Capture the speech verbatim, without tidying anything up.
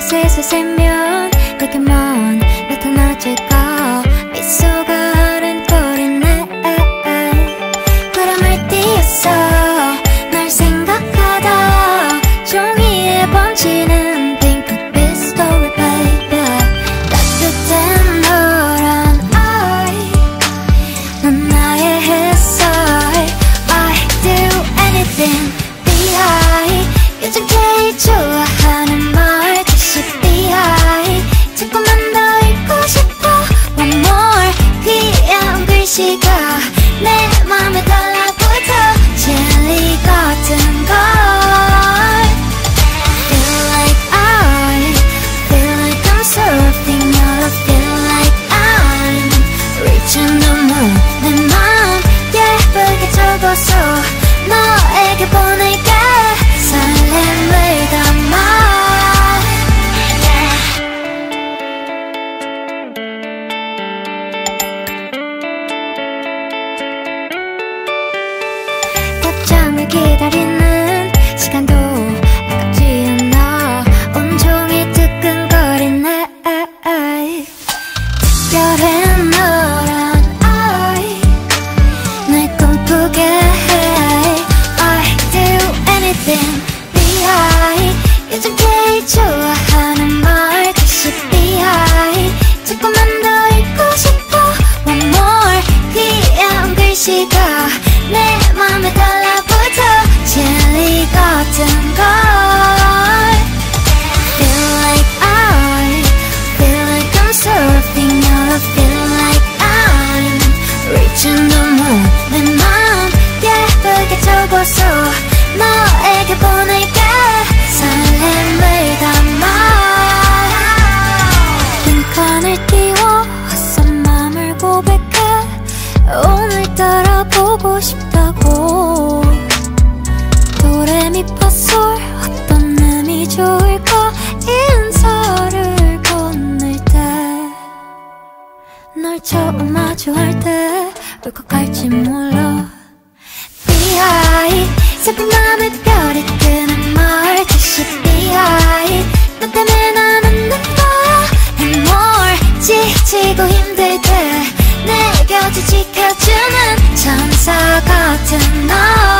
셋을 세면 내게 먼 나타나질까. 미소가 아른거리네. 구름을 띄었어 날 생각하다. 종이에 번지는 핑크 빗소리 baby. 따뜻한 너란 I 넌 나의 햇살. I do anything behind. 요즘 제일 좋아하는 말투시 behind. 자꾸만 더 읽고 싶어 one more. 귀여운 글씨가 내 맘에 달라붙어 젤리 같은 걸. Feel like I feel like I'm surfing your love. Feel like I'm reaching the moon. 내 맘 예쁘게 적어서 너에게 보낼게. 설렘을 담아. 답장을 기다리는 시간도 아깝지 않아. 온종일 뜨끈거리네. 특별한 너란 I 날 꿈꾸게 해. I do anything behind. 요즘 제일 좋아하는 말투시 behind. 자꾸만 더 읽고 싶어 one more. 귀여운 글씨가 내 맘에 달라붙어 젤리 같은 걸. Feel like I feel like I'm surfing your love. Feel like I'm reaching the moon. 내 맘 예쁘게 적어서 너에게 보낼게. 설렘을 담아. 빈칸을 띄워 헛선 맘을 고백해. 오늘따라 보고 싶다고. 도레미파솔 어떤 음이 좋을까. 인사를 건넬 때 널 처음 마주할 때 울컥할지 몰라. Behind 슬픈 맘에 별이 뜨는 말투시 behind. 너 때문에 난 웃는 거야 and more. 지치고 힘들 때 내 곁을 지켜주는 천사 같은 너.